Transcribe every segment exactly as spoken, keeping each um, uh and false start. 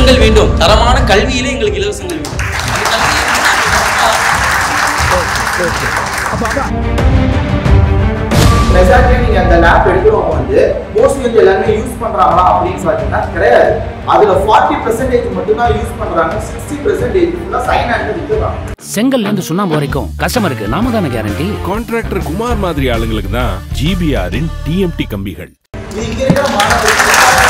இலவசங்கள் வேண்டும், தரமான கல்வியிலே எங்களுக்கு இலவசங்கள் வேண்டும். மெஜாரிட்டி நீங்க அந்த லேப் எடுக்கிறவங்க வந்து மோஸ்ட்லி வந்து எல்லாருமே யூஸ் பண்றாங்களா அப்படின்னு பார்த்தீங்கன்னா கிடையாது. அதுல ஃபார்ட்டி பர்சன்டேஜ் மட்டும் தான் யூஸ் பண்றாங்க, சிக்ஸ்டி பர்சன்டேஜ் ஃபுல்லா சைன் ஆண்டு வித்துறாங்க. செங்கல்ல இருந்து சுண்ணாம்பு வரைக்கும் கஸ்டமருக்கு நாம தான கேரண்டி. கான்ட்ராக்டர் குமார் மாதிரி ஆளுங்களுக்கு தான் ஜிபிஆரின் டிஎம்டி கம்பிகள். இது இங்க இருக்கிற மாணவர்கள்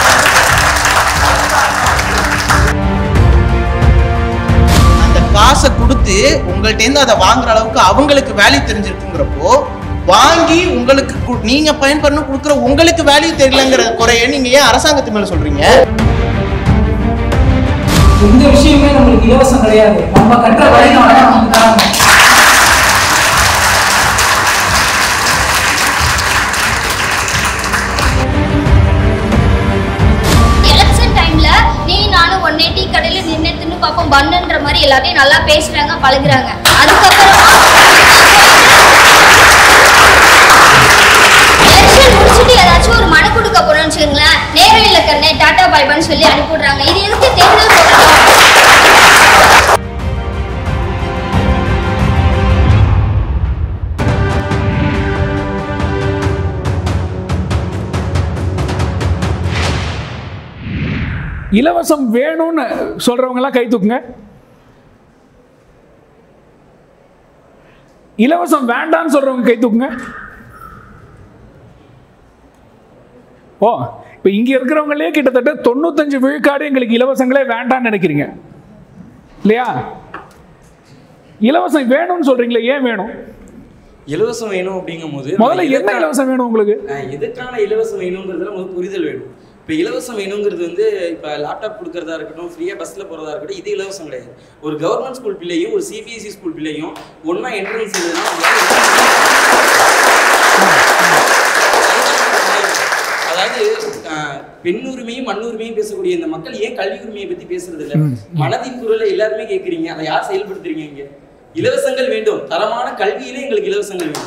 அந்த காசை கொடுத்து உங்கள்ட்ட இருந்து அதை வாங்குற அளவுக்கு அவங்களுக்கு வேல்யூ தெரிஞ்சிருக்குங்கிறப்போ வாங்கி உங்களுக்கு நீங்க பயன்படணும் கொடுக்குற உங்களுக்கு வேல்யூ தெரியலங்கிற குறைய நீங்க ஏன் அரசாங்கத்து மேல சொல்றீங்க? இந்த விஷயமே நம்மளுக்கு இலவசம் கிடையாது. நம்ம கற்ற வழினால நமக்கு தராங்க. எலெக்ஷன் டைம்ல நீ நானும் ஒன்னே டீ கடையில நின்று தின்னு பார்ப்போம் பண்ணுன்ற மாதிரி எல்லாத்தையும் நல்லா பேசுறாங்க, பழகுறாங்க. அதுக்கப்புறம் எலெக்ஷன் முடிச்சுட்டு ஏதாச்சும் ஒரு மனு கொடுக்க போறோம்னு வச்சுக்கோங்களேன், நேரம் இல்லை கண்ணே டாடா பாய்பான்னு சொல்லி அனுப்பிடுறாங்க. இது எதுக்கு தேர்தல் போடணும்? இலவசம் வேணும்னு சொல்றவங்க எல்லாம் கை தூக்குங்க. இலவசம் வேண்டான்னு சொல்றவங்க கை தூக்குங்க. ஓ, இப்போ இங்க இருக்கிறவங்களே கிட்டத்தட்ட தொண்ணூத்தஞ்சு விழுக்காடு எங்களுக்கு இலவசங்களே வேண்டான்னு நினைக்கிறீங்க இல்லையா? இலவசம் வேணும்னு சொல்றீங்களே, ஏன் வேணும்? இலவசம் வேணும் அப்படிங்கும் போது முதல்ல என்ன இலவசம் வேணும் உங்களுக்கு? எதுக்கான இலவசம் வேணுங்கிறதுல முதல் புரிதல் வேணும். இப்போ இலவசம் வேணுங்கிறது வந்து இப்போ லேப்டாப் கொடுக்கறதா இருக்கட்டும், ஃப்ரீயாக பஸ்ஸில் போகிறதா இருக்கட்டும், இது இலவசம் கிடையாது. ஒரு கவர்மெண்ட் ஸ்கூல் பிள்ளையும் ஒரு சிபிஎஸ்சி ஸ்கூல் பிள்ளையும் ஒன்றா என்ட்ரன்ஸ் எழுதுனா அதாவது பெண்ணுரிமையும் மண்ணுரிமையும் பேசக்கூடிய இந்த மக்கள் ஏன் கல்வி உரிமையை பற்றி பேசுறது இல்லை? மனதின் குரலை எல்லாருமே கேட்குறீங்க, அதை யார் செயல்படுத்துறீங்க? இங்கே இலவசங்கள் வேண்டும், தரமான கல்வியிலே எங்களுக்கு இலவசங்கள் வேண்டும்.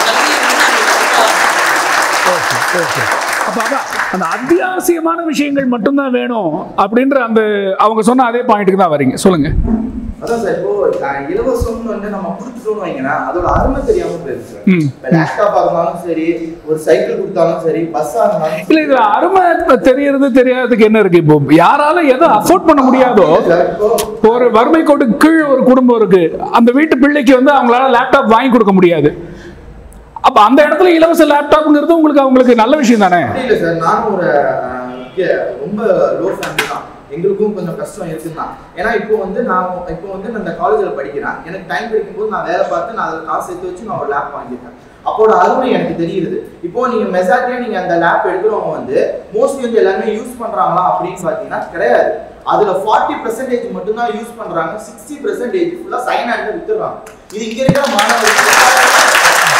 அப்ப அதான் அந்த அத்தியாவசியமான விஷயங்கள் மட்டும்தான் வேணும் அப்படின்ற அந்த அவங்க சொன்ன அதே பாயிண்ட்டுக்கு தான் வரீங்க. சொல்லுங்க. அதான் சார், இப்போ இலவசம்னு வந்து நம்ம கொடுத்துட்டோம்னு வைங்கன்னா அதோட அருமை தெரியாம போயிருக்கு சார். இப்போ லேப்டாப்பா இருந்தாலும் சரி, ஒரு சைக்கிள் கொடுத்தாலும் சரி, பஸ்ஸா இருந்தாலும் இல்ல, இதுல அருமை தெரியறது தெரியாததுக்கு என்ன இருக்கு? இப்போ யாரால எதை அஃபோர்ட் பண்ண முடியாதோ, ஒரு வறுமை கோட்டுக்கு கீழ் ஒரு குடும்பம் இருக்கு, அந்த வீட்டு பிள்ளைக்கு வந்து அவங்களால லேப்டாப் வாங்கி கொடுக்க முடியாது. அப்ப அந்த இடத்துல இலவச லேப்டாப்ங்கிறது உங்களுக்கு அவங்களுக்கு நல்ல விஷயம் தானே? இல்ல சார், நானும் ஒரு ரொம்ப லோ ஃபேமிலி தான், எங்களுக்கும் கொஞ்சம் கஷ்டம் இருக்குன்னா. ஏன்னா இப்போ வந்து நான் இப்போ வந்து நான் இந்த காலேஜில் படிக்கிறேன், எனக்கு டைம் கிடைக்கும் போது நான் வேலை பார்த்து நான் அதில் காசு எடுத்து வச்சு நான் ஒரு லேப் வாங்கியிருக்கேன். அப்போட அருமை எனக்கு தெரியுது. இப்போ நீங்க மெஜாரிட்டியா நீங்க அந்த லேப் எடுக்கிறவங்க வந்து மோஸ்ட்லி வந்து எல்லாருமே யூஸ் பண்றாங்களா அப்படின்னு பாத்தீங்கன்னா கிடையாது. அதுல ஃபார்ட்டி பர்சன்டேஜ் மட்டும் தான் யூஸ் பண்றாங்க, சிக்ஸ்டி பர்சன்டேஜ் ஃபுல்லா சைன் ஆண்டு வித்துறாங்க. இது இங்க இருக்கிற மாணவர்கள்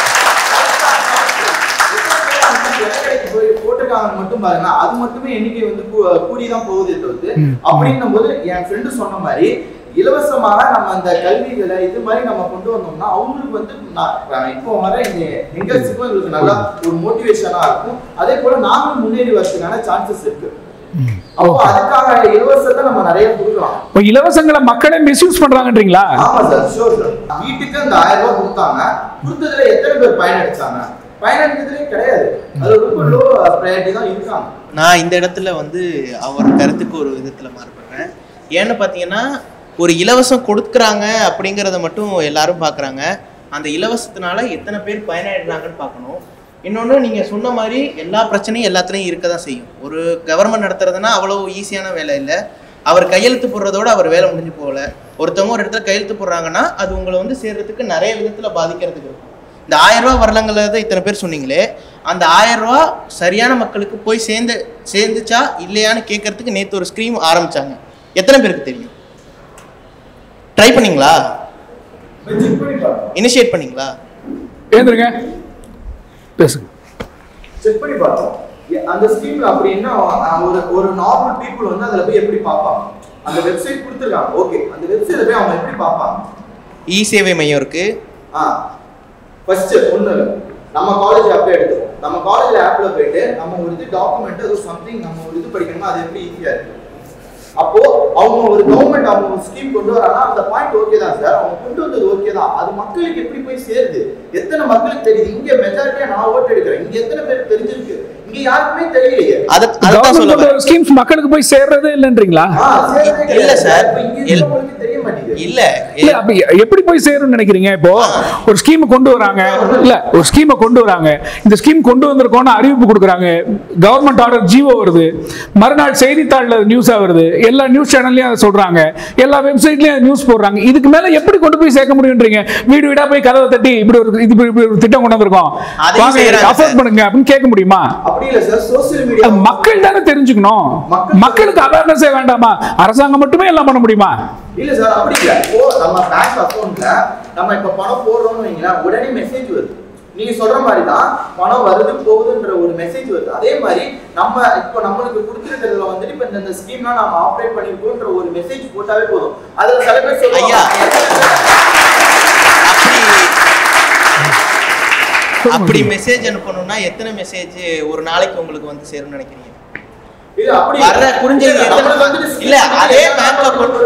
போட்டுருக்காங்க மட்டும் பாருங்க, அது மட்டுமே எண்ணிக்கை வந்து கூடிதான் போகுதே தவிர்த்து. அப்படின்னும் போது என் ஃப்ரெண்டு சொன்ன மாதிரி இலவசமாக நம்ம அந்த கல்விகளை இது மாதிரி நம்ம கொண்டு வந்தோம்னா அவங்களுக்கு வந்து இப்போ வர இந்த எங்கேஜுக்கும் எங்களுக்கு நல்லா ஒரு மோட்டிவேஷனா இருக்கும். அதே போல நாங்களும் முன்னேறி வரதுக்கான சான்சஸ் இருக்கு. அப்போ அதுக்காக இலவசத்தை நம்ம நிறைய கொடுக்கலாம். இப்போ இலவசங்களை மக்களே மிஸ்யூஸ் பண்றாங்கன்றீங்களா? ஆமா சார், ஷூர் சார். வீட்டுக்கு அந்த ஆயிரம் ரூபாய் கொடுத்தாங்க, கொடுத்ததுல எத்தனை பேர் பயனடைச்சாங்க? பயனடைந்ததே கிடையாது. அது ரொம்ப லோ ப்ரையாரிட்டி தான் இருக்காங்க. நான் இந்த இடத்துல வந்து அவர் கருத்துக்கு ஒரு விதத்துல மாறுபடுறேன். ஏன்னு பார்த்தீங்கன்னா, ஒரு இலவசம் கொடுக்குறாங்க அப்படிங்கிறத மட்டும் எல்லாரும் பார்க்குறாங்க, அந்த இலவசத்தினால எத்தனை பேர் பயனடைறாங்கன்னு பார்க்கணும். இன்னொன்று, நீங்கள் சொன்ன மாதிரி எல்லா பிரச்சனையும் எல்லாத்துலேயும் இருக்க தான் செய்யும். ஒரு கவர்மெண்ட் நடத்துறதுனா அவ்வளோ ஈஸியான வேலை இல்லை. அவர் கையெழுத்து போடுறதோடு அவர் வேலை முடிஞ்சு போகல. ஒருத்தவங்க ஒரு இடத்துல கையெழுத்து போடுறாங்கன்னா அது உங்களை வந்து சேர்றதுக்கு நிறைய விதத்தில் பாதிக்கிறதுக்கு இருக்கும். இந்த ஆயிரம் ரூபா வரலங்கிறத இத்தனை பேர் சொன்னீங்களே, அந்த ஆயிரம் ரூபா சரியான மக்களுக்கு போய் சேர்ந்து சேர்ந்துச்சா இல்லையான்னு கேட்கறதுக்கு நேற்று ஒரு ஸ்கீம் ஆரம்பிச்சாங்க. எத்தனை பேருக்கு தெரியும்? ட்ரை பண்ணீங்களா? இனிஷியேட் பண்ணீங்களா? ஏந்திருங்க, பேசுங்க. செக் பண்ணி பார்த்தோம். அந்த ஸ்கீம்ல அப்படி என்ன, ஒரு ஒரு நார்மல் பீப்புள் வந்து அதுல போய் எப்படி பார்ப்பாங்க? அந்த வெப்சைட் கொடுத்துருக்காங்க, ஓகே, அந்த வெப்சைட்ல போய் அவங்க எப்படி பார்ப்பாங்க? இ சேவை மையம் இருக்கு. ஆ, ஃபர்ஸ்ட் ஒண்ணு நம்ம காலேஜ் ஆப்பே எடுத்துப்போம். நம்ம காலேஜ் ஆப்ல போயிட்டு நம்ம ஒரு இது டாக்குமெண்ட் அது சம்திங் நம்ம ஒரு இது படிக்கணும்னா அது எப்படி ஈஸியா இருக்கு. அப்போ அவங்க ஒரு கவர்மெண்ட் அவங்க ஒரு ஸ்கீம் கொண்டு வராங்கன்னா அந்த பாயிண்ட் ஓகே தான் சார், அவங்க கொண்டு வந்தது ஓகே தான். அது மக்களுக்கு எப்படி போய் சேருது, எத்தனை மக்களுக்கு தெரியுது? இங்க மெஜாரிட்டியா நான் ஓட்டு எடுக்கிறேன், இங்க எத்தனை பேருக்கு தெரிஞ்சிருக்கு? இங்க யாருக்குமே தெரியலையே. கவர்மெண்ட் ஸ்கீம்ஸ் மக்களுக்கு போய் சேர்றதே இல்லன்றீங்களா? இல்ல சார், தெரிய மாட்டேங்குது. இல்ல இல்ல அப்ப எப்படி போய் சேரும்னு நினைக்கிறீங்க? இப்போ ஒரு ஸ்கீம் கொண்டு வராங்க, இல்ல ஒரு ஸ்கீமை கொண்டு வராங்க, இந்த ஸ்கீம் கொண்டு வந்திருக்கோம்னு அறிவிப்பு கொடுக்குறாங்க, கவர்மெண்ட் ஆர்டர் ஜீவோ வருது, மறுநாள் செய்தித்தாள்ல நியூஸா வருது, எல்லா நியூஸ் சேனல்லையும் அதை சொல்றாங்க, எல்லா வெப்சைட்லயும் நியூஸ் போடுறாங்க. இதுக்கு மேல எப்படி கொண்டு போய் சேர்க்க முடியும்ன்றீங்க? வீடு வீடா போய் கதவை தட்டி இப்படி ஒரு இது இப்படி ஒரு திட்டம் கொண்டு வந்திருக்கோம், அஃபோர்ட் பண்ணுங்க அப்படின்னு கேட்க முடியுமா? மக்கள் தானே தெரிஞ்சுக்கணும். மக்களுக்கு அவேர்னஸே வேண்டாமா? அரசாங்கம் மட்டுமே எல்லாம் பண்ண முடியுமா? இல்ல சார், அப்படி இல்ல. இப்போ நம்ம பேங்க் அக்கவுண்ட்ல நம்ம இப்ப பணம் போடுறோம்னு வைங்களா, உடனே மெசேஜ் வருது. நீங்க சொல்ற மாதிரி தான் பணம் வருது போகுதுன்ற ஒரு மெசேஜ் வருது. அதே மாதிரி நம்ம இப்போ நம்மளுக்கு கொடுத்துருக்கிறதுல வந்துட்டு இப்ப இந்த ஸ்கீம்லாம் நம்ம ஆப்ரேட் பண்ணிருக்கோம்ன்ற ஒரு மெசேஜ் போட்டாவே போதும். அதுல சில பேர் சொல்லுவாங்க அப்படி மெசேஜ் அனுப்பணும்னா எத்தனை மெசேஜ் ஒரு நாளைக்கு உங்களுக்கு வந்து சேரும்னு நினைக்கிறீங்க? அதே பேங்க்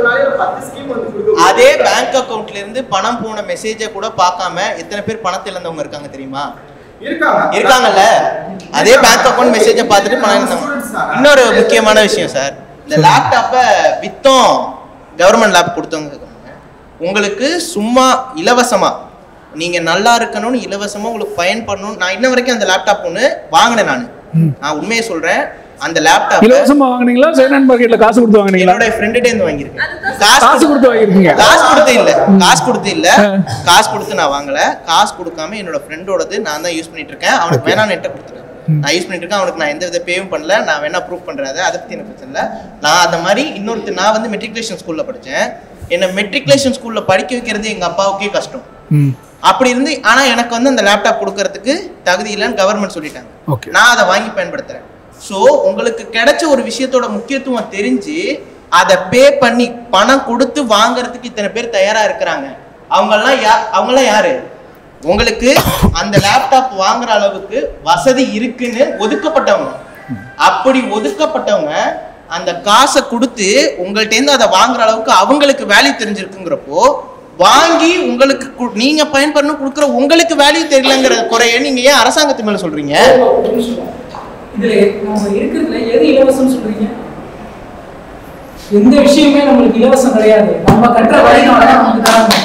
அக்கவுண்ட்ல இருந்து பணம் போன மெசேஜ கூட பார்க்காம எத்தனை பேர் பணத்தை இழந்தவங்க இருக்காங்க தெரியுமா? இருக்காங்கல்ல. அதே பேங்க் அக்கவுண்ட் மெசேஜ பார்த்துட்டு பணம் இழந்தவங்க. இன்னொரு முக்கியமான விஷயம் சார், இந்த லேப்டாப்பை வித்தோம் கவர்மெண்ட் லேப் கொடுத்தவங்க உங்களுக்கு சும்மா இலவசமா நீங்க நல்லா இருக்கணும்னு இலவசமா உங்களுக்கு பயன்படணும். நான் இன்ன வரைக்கும் அந்த லேப்டாப் ஒன்று வாங்கினேன். நான் நான் உண்மையை சொல்றேன், அந்த லேப்டாப் இலவசமா வாங்குனீங்களா செகண்ட் ஹேண்ட் மார்க்கெட்ல காசு கொடுத்து வாங்குனீங்களா? என்னோட ஃப்ரெண்ட்டே இருந்து வாங்கியிருக்கேன். காசு கொடுத்து வாங்கிருக்கீங்க? காசு கொடுத்து இல்ல, காசு கொடுத்து இல்ல, காசு கொடுத்து நான் வாங்கல. காசு கொடுக்காம என்னோட ஃப்ரெண்டோடது நான் தான் யூஸ் பண்ணிட்டு இருக்கேன். அவனுக்கு வேணா நெட்டை கொடுத்துட்டேன், நான் யூஸ் பண்ணிட்டு இருக்கேன். அவனுக்கு நான் எந்த வித பேவும் பண்ணல. நான் வேணா ப்ரூவ் பண்றேன், அதை பத்தி எனக்கு பிரச்சனை இல்லை. நான் அந்த மாதிரி இன்னொருத்தர், நான் வந்து மெட்ரிகுலேஷன் ஸ்கூல்ல படிச்சேன். என்ன மெட்ரிகுலேஷன் ஸ்கூல்ல படிக்க வைக்கிறது எங்க அப்பாவுக்கே கஷ்டம். அப்படி இருந்து ஆனா எனக்கு வந்து அந்த லேப்டாப் கொடுக்கறதுக்கு தகுதி இல்லைன்னு கவர்மெண்ட் சொல்லிட்டாங்க. நான் அதை வாங்கி பயன்படுத்துறேன். ஸோ உங்களுக்கு கிடைச்ச ஒரு விஷயத்தோட முக்கியத்துவம் தெரிஞ்சு அதை பே பண்ணி பணம் கொடுத்து வாங்குறதுக்கு இத்தனை பேர் தயாரா இருக்கிறாங்க. அவங்கெல்லாம் யா அவங்கெல்லாம் யாரு? உங்களுக்கு அந்த லேப்டாப் வாங்குற அளவுக்கு வசதி இருக்குன்னு ஒதுக்கப்பட்டவங்க. அப்படி ஒதுக்கப்பட்டவங்க அந்த காசை கொடுத்து உங்கள்ட்ட இருந்து அதை வாங்குற அளவுக்கு அவங்களுக்கு வேல்யூ தெரிஞ்சிருக்குங்கிறப்போ வாங்கி உங்களுக்கு நீங்க பயன்படணும் கொடுக்குற உங்களுக்கு வேல்யூ தெரியலங்கிற குறைய நீங்க ஏன் அரசாங்கத்து மேல சொல்றீங்க? இதுல நம்ம இருக்கிறதுல எது இலவசம் சொல்றீங்க? எந்த விஷயமே நம்மளுக்கு இலவசம் கிடையாது. நம்ம கற்ற வழினால நமக்கு தராங்க.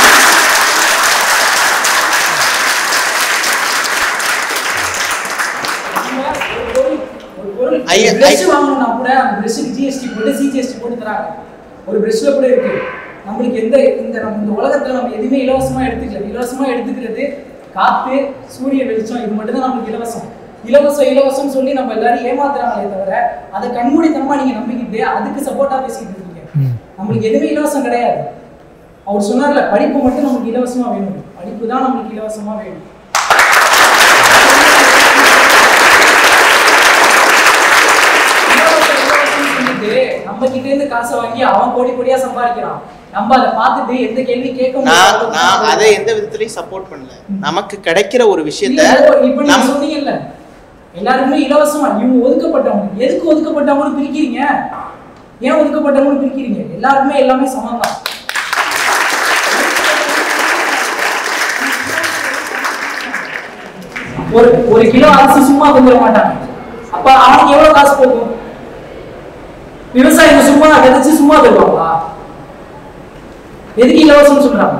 ஐயா பிரஷ் வாங்கணும்னா கூட அந்த பிரஷ்க்கு ஜிஎஸ்டி போட்டு சிஜிஎஸ்டி போட்டு தராங்க. ஒரு பிரஷ்ல கூட இருக்கு. நம்மளுக்கு எந்த இந்த நம்ம இந்த உலகத்துல நம்ம எதுவுமே இலவசமா எடுத்துக்கல. இலவசமா எடுத்துக்கிறது காத்து, சூரிய வெளிச்சம், இது மட்டும் தான் நமக்கு இலவசம். இலவசம் இலவசம் சொல்லி நம்ம எல்லாரும் ஏமாத்துறாங்களே தவிர அதை கண்மூடித்தனமா நீங்க நம்பிக்கிட்டு அதுக்கு சப்போர்ட்டா பேசிட்டு இருக்கீங்க. நம்மளுக்கு எதுவுமே இலவசம் கிடையாது. அவர் சொன்னார்ல, படிப்பு மட்டும் நமக்கு இலவசமா வேணும், படிப்பு தான் நம்மளுக்கு இலவசமா வேணும். நம்ம கிட்ட இருந்து காசை வாங்கி அவன் கோடி கோடியா சம்பாதிக்கிறான். நம்ம அதை பார்த்துட்டு எந்த கேள்வி கேட்க முடியாது. நான் அதை எந்த விதத்திலையும் சப்போர்ட் பண்ணல. நமக்கு கிடைக்கிற ஒரு விஷயத்தை இப்ப நீங்க சொன்னீங்கல்ல, எல்லாருமே இலவசமா இவங்க ஒதுக்கப்பட்டவங்க. எதுக்கு ஒதுக்கப்பட்டவங்கன்னு பிரிக்கிறீங்க? ஏன் ஒதுக்கப்பட்டவங்கன்னு பிரிக்கிறீங்க? எல்லாருமே எல்லாமே சமம் தான். ஒரு ஒரு கிலோ அரிசி சும்மா கொண்டு மாட்டாங்க. அப்ப அவனுக்கு எவ்வளவு காசு போகும்? விவசாயிங்க சும்மா விதைச்சு சும்மா தருவாங்களா? எதுக்கு இலவசம் சொல்றாங்க?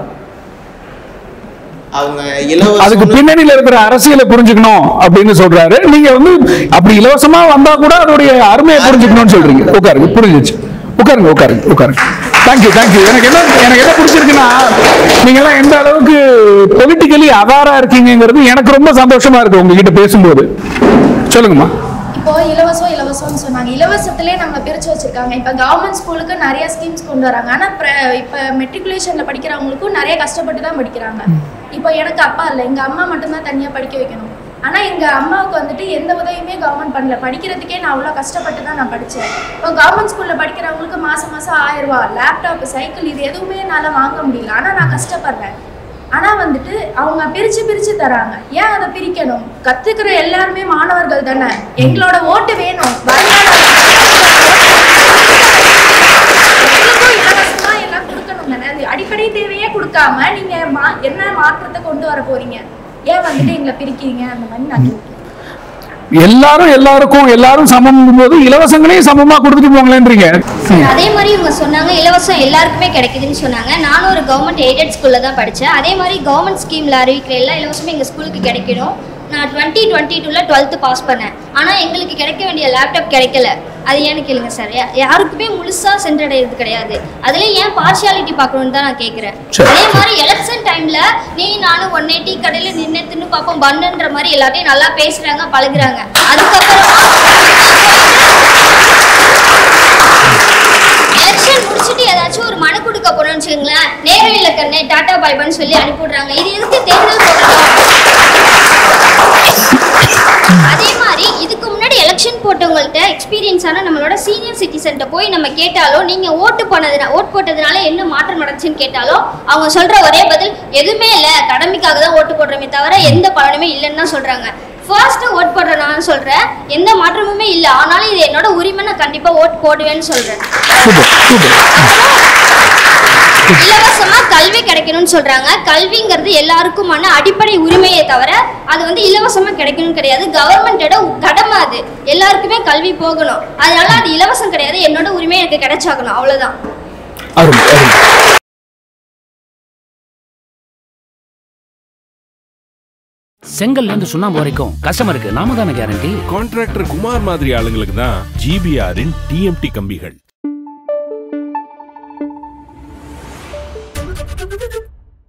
அவங்க இலவசம் அதுக்கு பின்னணியில இருக்கிற அரசியலை புரிஞ்சுக்கணும் அப்படின்னு சொல்றாரு. நீங்க வந்து அப்படி இலவசமா வந்தா கூட அதோடைய அருமையை புரிஞ்சுக்கணும்னு சொல்றீங்க. உட்காருங்க, புரிஞ்சிச்சு. உட்காருங்க உட்காருங்க உட்காருங்க. Thank you thank you. எனக்கு என்ன எனக்கு என்ன பிடிச்சிருக்குன்னா, நீங்க எல்லாம் எந்த அளவுக்கு பொலிட்டிக்கலி அவேரா இருக்கீங்கிறது எனக்கு ரொம்ப சந்தோஷமா இருக்கு உங்ககிட்ட பேசும்போது. சொல்லுங்கம்மா. இப்போ இலவசம் இலவசம்னு சொன்னாங்க. இலவசத்திலே நம்ம பிரிச்சு வச்சிருக்காங்க. இப்போ கவர்மெண்ட் ஸ்கூலுக்கு நிறைய ஸ்கீம்ஸ் கொண்டு வராங்க. ஆனால் இப்போ மெட்ரிகுலேஷன்ல படிக்கிறவங்களுக்கும் நிறைய கஷ்டப்பட்டு தான் படிக்கிறாங்க. இப்போ எனக்கு அப்பா இல்லை, எங்க அம்மா மட்டும்தான் தனியாக படிக்க வைக்கணும். ஆனால் எங்கள் அம்மாவுக்கு வந்துட்டு எந்த உதவியுமே கவர்மெண்ட் பண்ணல. படிக்கிறதுக்கே நான் அவ்வளோ கஷ்டப்பட்டு தான் நான் படித்தேன். இப்போ கவர்மெண்ட் ஸ்கூலில் படிக்கிறவங்களுக்கு மாதம் மாதம் ஆயிரம் ரூபா லேப்டாப்பு, சைக்கிள், இது எதுவுமே என்னால் வாங்க முடியல. ஆனால் நான் கஷ்டப்படுறேன். ஆனால் வந்துட்டு அவங்க பிரித்து பிரித்து தராங்க. ஏன் அதை பிரிக்கணும்? கற்றுக்கிற எல்லாருமே மாணவர்கள் தானே. எங்களோட ஓட்டு வேணும். பிரிக்காம நீங்க மா- என்ன மாற்றத்தை கொண்டு வர போறீங்க? ஏன் வந்துட்டு எங்களை பிரிக்கிறீங்க அந்த மாதிரி நான் கேட்கிறேன். எல்லாரும் எல்லாருக்கும் எல்லாரும் சமம் போது இலவசங்களையும் சமமா கொடுத்துட்டு போங்களேன்றீங்க. அதே மாதிரி இவங்க சொன்னாங்க இலவசம் எல்லாருக்குமே கிடைக்குதுன்னு சொன்னாங்க. நானும் ஒரு கவர்மெண்ட் எய்டட் ஸ்கூல்ல தான் படித்தேன். அதே மாதிரி கவர்மெண்ட் ஸ்கீம்ல அறிவிக்கிற எல்லா இலவசமும் எங்கள் ஸ்கூலுக்கு கிடைக்கணும். நான் டுவெண்ட்டி டுவெண்ட்டி டூவில் டுவெல்த்து பாஸ் பண்ணேன். ஆனால் எங்களுக்கு கிடைக்க வேண்டிய லேப்டாப் கிடைக்கல. அது ஏன்னு கேளுங்க சார். யாருக்குமே முழுசாக சென்றடைகிறது கிடையாது. அதுலேயும் ஏன் பார்ஷியாலிட்டி பார்க்கணுன்னு தான் நான் கேட்குறேன். அதே மாதிரி எலெக்ஷன் டைமில் நீ நானும் ஒன் எயிட்டி கடையில் நின்று தின்னு பார்ப்போம் பண்ணுன்ற மாதிரி எல்லாத்தையும் நல்லா பேசுகிறாங்க பழகுறாங்க. அதுக்கப்புறமா எலெக்ஷன் முடிச்சுட்டு ஏதாச்சும் ஒரு மனு கொடுக்க போறோம்னு வச்சுக்கோங்களேன், நேரடியில கண்ணே டாடா பாய்பான்னு சொல்லி அனுப்பிவிடுறாங்க. இது எதுக்கு தேர்தல் போடணும்? அதே மாதிரி இதுக்கு முன்னாடி எலெக்ஷன் போட்டவங்கள்ட்ட எக்ஸ்பீரியன்ஸான நம்மளோட சீனியர் சிட்டிசன்ட்ட போய் நம்ம கேட்டாலும் நீங்க ஓட்டு போனதுனா ஓட்டு போட்டதுனால என்ன மாற்றம் நடந்துச்சுன்னு கேட்டாலும் அவங்க சொல்ற ஒரே பதில் எதுவுமே இல்லை, கடமைக்காக தான் ஓட்டு போடுறோமே தவிர எந்த பலனுமே இல்லைன்னு தான் சொல்றாங்க. ஃபர்ஸ்ட் ஓட் போடுற நான் சொல்றேன் எந்த மாற்றமுமே இல்லை, ஆனாலும் இது என்னோட உரிமை, நான் கண்டிப்பா ஓட் போடுவேன்னு சொல்றேன். இலவசமா கல்வி கிடைக்கணும்னு சொல்றாங்க. கல்விங்கிறது எல்லாருக்குமான அடிப்படை உரிமையை தவிர அது வந்து இலவசமா கிடைக்கணும் கிடையாது. கவர்மெண்டோட கடமை அது. எல்லாருக்குமே கல்வி போகணும். அதனால அது இலவசம் கிடையாது, என்னோட உரிமை எனக்கு கிடைச்சாகணும், அவ்வளவுதான். செங்கல்ல இருந்து சுண்ணாம்பு வரைக்கும் கஸ்டமருக்கு நாம தானே கேரண்டி. கான்ட்ராக்டர் குமார் மாதிரி ஆளுங்களுக்கு தான் ஜிபிஆரின் டிஎம்டி கம்பிகள்.